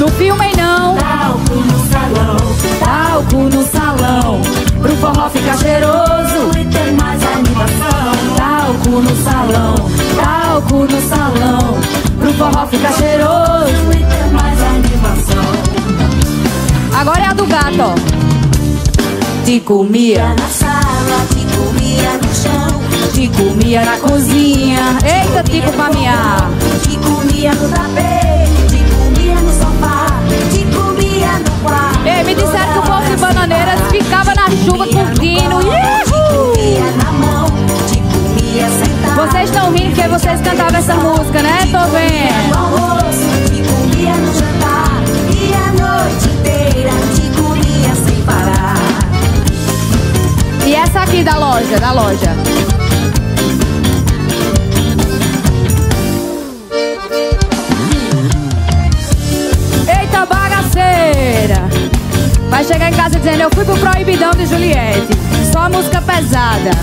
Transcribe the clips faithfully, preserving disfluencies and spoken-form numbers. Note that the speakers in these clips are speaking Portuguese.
No filme não. Talco no salão, Talco no salão, pro forró ficar cheiroso e ter mais animação. Talco no salão, talco no salão, pro forró ficar cheiroso E ter mais animação. Agora é a do gato, ó. Te comia Na sala, te comia no chão, te comia na cozinha. Eita, Tico pra miar. te comia no tapete, te comia no sofá, te comia no quarto. Ei, me disseram que o povo de Bananeiras ficava na chuva curtindo. Uhul! Comia na mão, te comia sentado. Vocês estão rindo porque vocês cantavam essa música, né? Tô No vendo. almoço, te comia no jantar, e a noite inteira te comia sem parar. E essa aqui da loja, da loja. Eita bagaceira! Vai chegar em casa dizendo: eu fui pro Proibidão de Juliette. Só música pesada.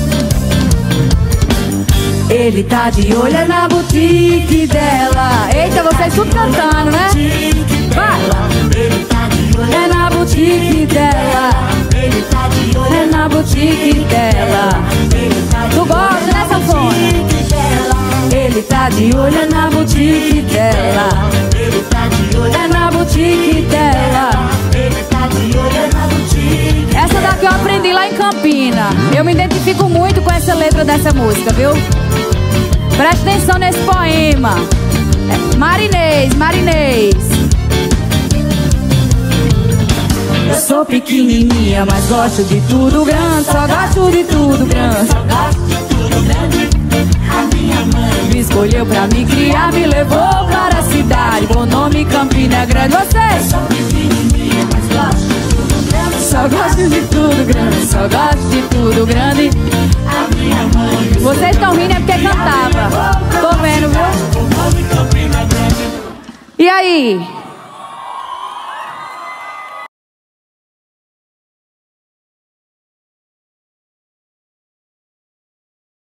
Ele tá de olho na boutique dela. Eita, vocês tudo cantando, né? Vai! Ele tá de olho É na boutique dela. Ele tá de olho É na boutique dela. Ele tá de Tu gosta dessa fona? dela. Ele tá de olho na boutique dela. Ele tá de olho É na boutique dela. Ele tá de olho na boutique. Essa daqui eu aprendi lá em Campina. Eu me identifico muito com essa letra dessa música, viu? Preste atenção nesse poema. É, Marinês, Marinês. Eu sou pequenininha, mas gosto de tudo grande. Só gosto de tudo grande. Só gosto de tudo grande. A minha mãe Me escolheu pra me criar, me levou para a cidade. Bom nome, Campina é grande. Vocês? sou pequenininha, mas gosto de tudo grande. Só gosto de tudo grande. Só gosto de tudo grande. A minha mãe Vocês estão rindo é porque